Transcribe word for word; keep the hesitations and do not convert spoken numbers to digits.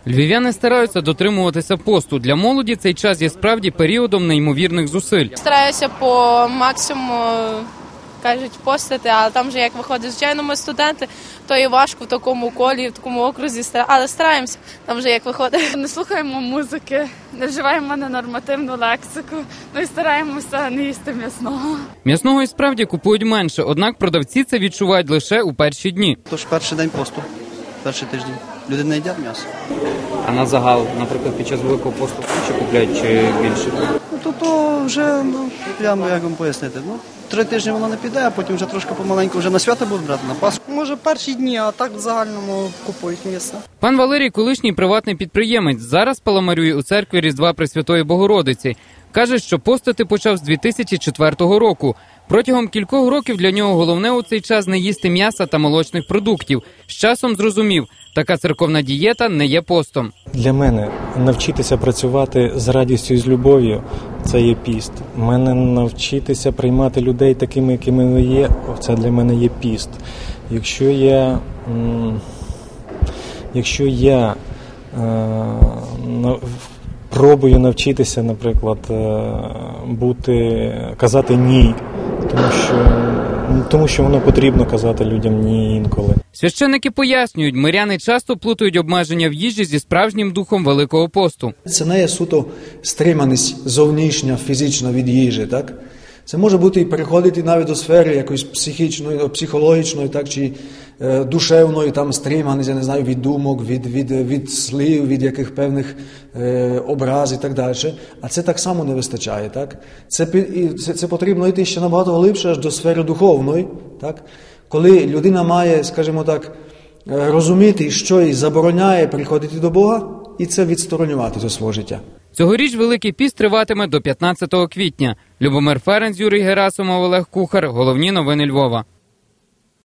Львів'яни стараються дотримуватися посту. Для молоді цей час є справді періодом неймовірних зусиль. Стараюся по максимуму, кажуть, постити, але там вже як виходить, звичайно, ми студенти, то і важко в такому колі, в такому окрузі, але стараємося, там вже як виходить. Не слухаємо музики, не вживаємо ненормативну лексику, ну і стараємося не їсти м'ясного. М'ясного і справді купують менше, однак продавці це відчувають лише у перші дні. Тож перший день посту, перший тиждень. Люди не їдять м'ясо. А на загал, наприклад, під час Великого посту чи купляють, чи більше? Ну, то, то вже, ну, прямо як вам пояснити, ну, три тижні воно не піде, а потім вже трошки помаленьку вже на свято будуть брати, на Пасху. Може, перші дні, а так в загальному купують м'ясо. Пан Валерій – колишній приватний підприємець. Зараз паламарює у церкві Різдва Пресвятої Богородиці. Каже, що постити почав з дві тисячі четвертого року. Протягом кількох років для нього головне у цей час не їсти м'яса та молочних продуктів. З часом зрозумів, така церковна дієта не є постом. Для мене навчитися працювати з радістю і з любов'ю – це є піст. Мене навчитися приймати людей такими, якими вони є – це для мене є піст. Якщо я, якщо я е, пробую навчитися, наприклад, бути, казати «ні», тому що, тому що воно потрібно казати людям «ні» інколи. Священники пояснюють, миряни часто плутають обмеження в їжі зі справжнім духом Великого посту. Це не є суто стриманість зовнішня, фізична від їжі, так? Це може бути і переходити навіть до сфери якоїсь психічної, психологічної, так, чи е, душевної, там, стриманість, я не знаю, від думок, від, від, від слів, від яких певних е, образ і так далі. А це так само не вистачає, так? Це, це, це потрібно йти ще набагато глибше, аж до сфери духовної, так? Коли людина має, скажімо так, розуміти, що їй забороняє приходити до Бога, і це відсторонювати зі свого життя. Цьогоріч Великий піст триватиме до п'ятнадцятого квітня. Любомир Ференц, Юрій Герасимов, Олег Кухар. Головні новини Львова.